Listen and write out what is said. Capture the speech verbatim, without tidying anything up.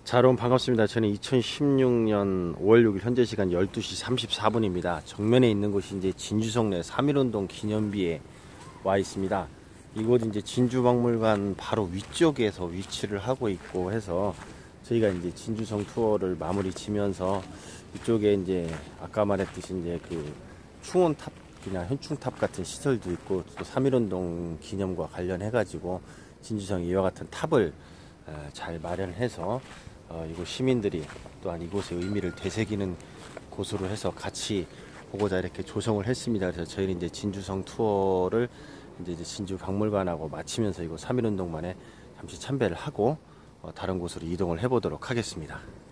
자, 여러분 반갑습니다. 저는 이천십육 년 오월 육일 현재 시간 열두 시 삼십사 분입니다. 정면에 있는 곳이 이제 진주성내 삼일운동 기념비에 와 있습니다. 이곳 이제 진주박물관 바로 위쪽에서 위치를 하고 있고 해서 저희가 이제 진주성 투어를 마무리 지면서 이쪽에 이제 아까 말했듯이 이제 그 충원탑, 그냥 현충탑 같은 시설도 있고 또 삼일운동 기념과 관련해 가지고 진주성 이와 같은 탑을 잘 마련해서 어, 이곳 시민들이 또한 이곳의 의미를 되새기는 곳으로 해서 같이 보고자 이렇게 조성을 했습니다. 그래서 저희는 이제 진주성 투어를 이제, 이제 진주 박물관하고 마치면서 이곳 삼일운동만에 잠시 참배를 하고 어, 다른 곳으로 이동을 해보도록 하겠습니다.